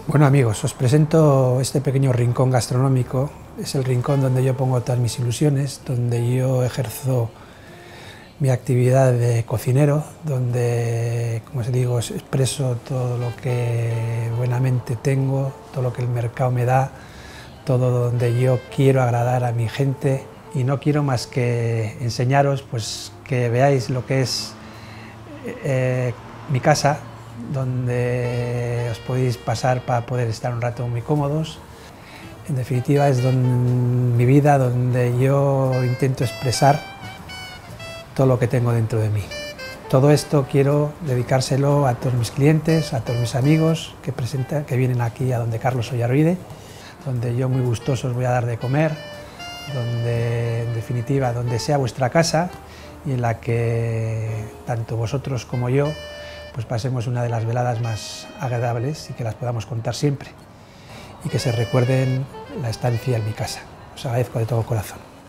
Bueno amigos, os presento este pequeño rincón gastronómico. Es el rincón donde yo pongo todas mis ilusiones, donde yo ejerzo mi actividad de cocinero, donde, como os digo, expreso todo lo que buenamente tengo, todo lo que el mercado me da, todo donde yo quiero agradar a mi gente y no quiero más que enseñaros, pues, que veáis lo que es mi casa, donde os podéis pasar para poder estar un rato muy cómodos. En definitiva, es mi vida, donde yo intento expresar todo lo que tengo dentro de mí. Todo esto quiero dedicárselo a todos mis clientes, a todos mis amigos que vienen aquí a donde Carlos Ollarvide, donde yo muy gustoso os voy a dar de comer, donde, en definitiva, donde sea vuestra casa y en la que tanto vosotros como yo pues pasemos una de las veladas más agradables y que las podamos contar siempre y que se recuerden la estancia en mi casa. Os agradezco de todo corazón.